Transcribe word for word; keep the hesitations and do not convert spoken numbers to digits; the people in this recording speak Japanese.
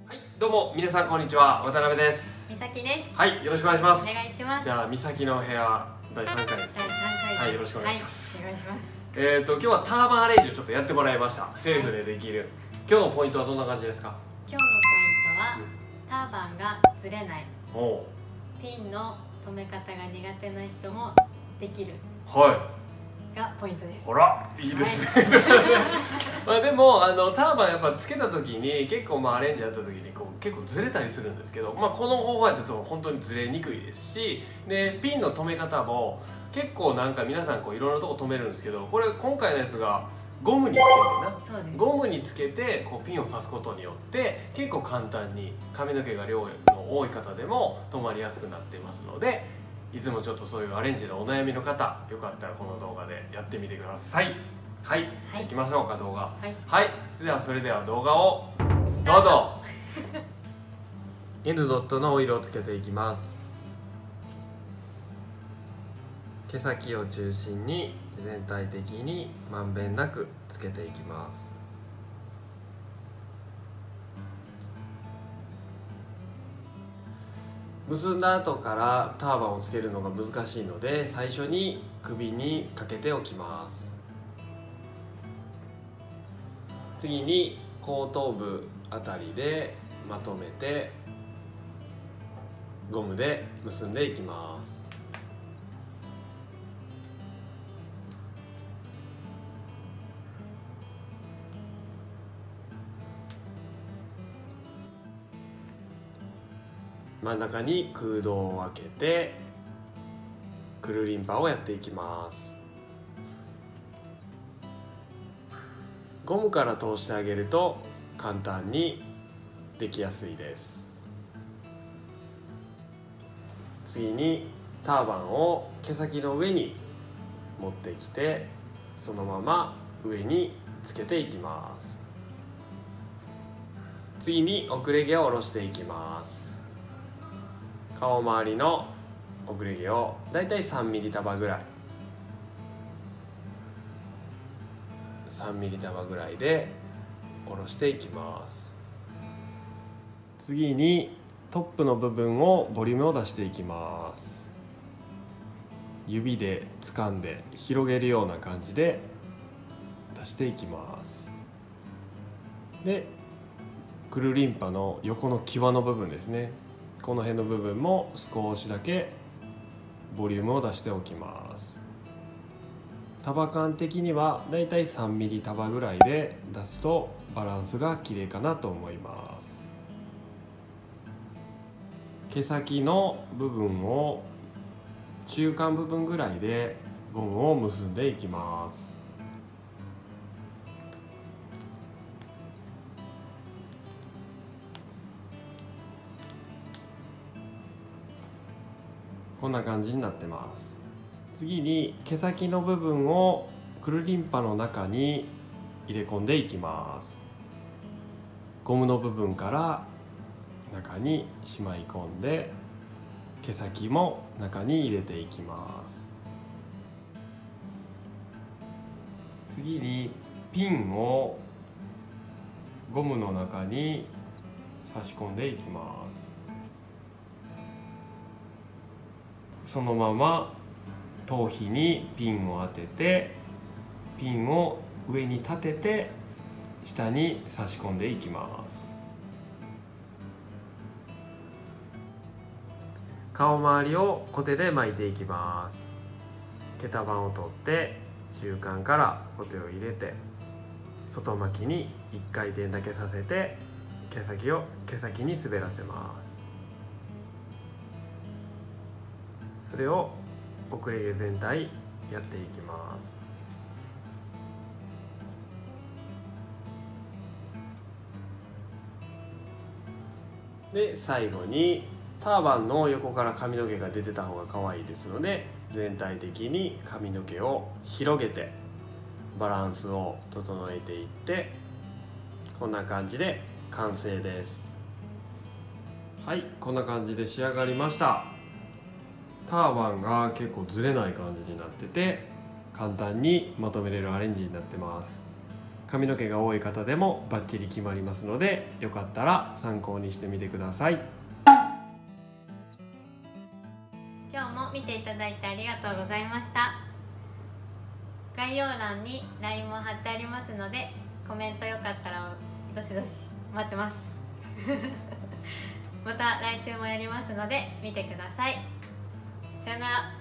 はい、どうも皆さんこんにちは、渡辺です。 みさきです。 はい、よろしくお願いします。 お願いします。 じゃあ、みさきの部屋だいさんかいですね。 だいさんかい。 はい、よろしくお願いします。 はい、お願いします。 えっと今日はターバンアレンジをちょっとやってもらいました。セルフでできる。はい、今日のポイントはどんな感じですか？ 今日のポイントは、うん、ターバンがずれない。おピンの留め方が苦手な人もできる。はい。がポイントです。 ほら、いいですね。はい、まあでもあのターバンやっぱつけた時に結構まあアレンジやった時にこう結構ずれたりするんですけど、まあこの方法やと本当にずれにくいですし、でピンの留め方も結構なんか皆さんこういろんなとこ留めるんですけど、これ今回のやつがゴムにつけてな、ゴムにつけてこうピンを刺すことによって結構簡単に髪の毛が量の多い方でも留まりやすくなっていますので。いつもちょっとそういうアレンジのお悩みの方、よかったらこの動画でやってみてください。はい、はい、いきましょうか動画。はい、はい、それではそれでは動画をどうぞ。N ドットのオイルをつけていきます。毛先を中心に全体的にまんべんなくつけていきます。結んだ後からターバンをつけるのが難しいので、最初に首にかけておきます。次に後頭部あたりでまとめてゴムで結んでいきます。真ん中に空洞を開けてくるりんぱをやっていきます。ゴムから通してあげると簡単にできやすいです。次にターバンを毛先の上に持ってきて、そのまま上につけていきます。次に遅れ毛を下ろしていきます。顔周りの遅れ毛をだいたいさんミリ束ぐらいさんミリ束ぐらいで下ろしていきます。次にトップの部分をボリュームを出していきます。指で掴んで広げるような感じで出していきます。でくるりんぱの横の際の部分ですね、この辺の部分も少しだけボリュームを出しておきます。束感的にはだいたいさんミリ束ぐらいで出すとバランスが綺麗かなと思います。毛先の部分を中間部分ぐらいでゴムを結んでいきます。こんな感じになってます。次に毛先の部分をくるりんぱの中に入れ込んでいきます。ゴムの部分から中にしまい込んで毛先も中に入れていきます。次にピンをゴムの中に差し込んでいきます。そのまま頭皮にピンを当てて、ピンを上に立てて下に差し込んでいきます。顔周りをコテで巻いていきます。毛束を取って中間からコテを入れて外巻きにいっかい転だけさせて毛先を毛先に滑らせます。それを遅れ毛全体やっていきます。で最後にターバンの横から髪の毛が出てた方が可愛いですので、全体的に髪の毛を広げてバランスを整えていって、こんな感じで完成です。はい、こんな感じで仕上がりました。ターバンが結構ずれない感じになってて、簡単にまとめれるアレンジになってます。 髪の毛が多い方でもバッチリ決まりますので、よかったら参考にしてみてください。 今日も見ていただいてありがとうございました。概要欄に ライン も貼ってありますので、コメントよかったらどしどし待ってますまた来週もやりますので見てください。さよなら。